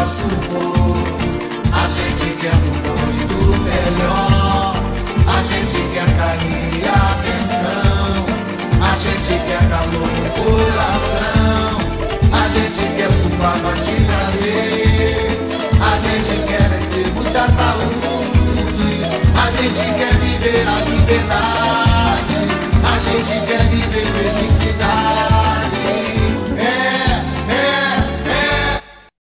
nosso povo. A gente quer do bom e do melhor. A gente quer carinho e atenção. A gente quer calor no coração. A gente quer suave de prazer. A gente quer ter muita saúde. A gente quer viver a liberdade.